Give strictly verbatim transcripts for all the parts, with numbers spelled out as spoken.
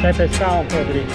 He pescado un podrido.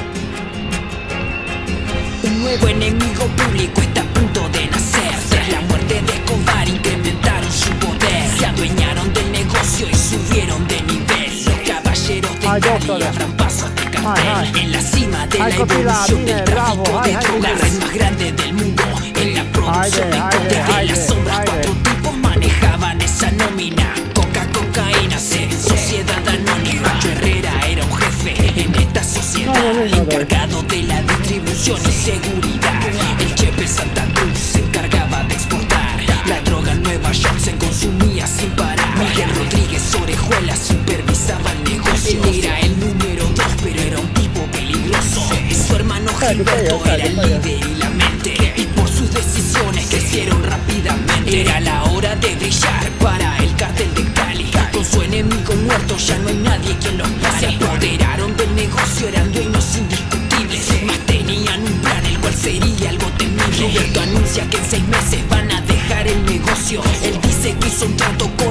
Un nuevo enemigo público está a punto de nacer. Tras la muerte de Escobar incrementaron su poder. Se adueñaron del negocio y subieron de nivel. Los caballeros de Ay, Cali doctor. abran paso a este cartel. Ay, ay. En la cima de Ay, la copila, evolución mire, del tráfico bravo. de Ay, ay, drogas. La ay. red más grande del mundo. En la producción Ay, de ay, coca. ay, En las ay, sombras ay, cuatro ay. tipos manejaban esa nómina. Coca, cocaína, C, sociedad anónima. Pacho Herrera era un jefe en esta sociedad. No, no, no, no, no. Encargado de la distribución y seguridad. El Chepe Santa Cruz se encargaba de exportar. La droga en Nueva York se consumía sin parar. Miguel Rodríguez Orejuela supervisaba el negocio. Él era el número dos, pero era un tipo peligroso. Su hermano Gilberto era el líder y la mente. Y por sus decisiones crecieron rápidamente. Era la hora de brillar para el cartel de Cali. Con su enemigo muerto ya no hay nadie quien los pare. Se apoderaron del negocio, eran dueños indiscutibles. Más tenían un plan, el cual sería algo temible. Roberto anuncia que en seis meses van a dejar el negocio. Él dice que hizo un trato con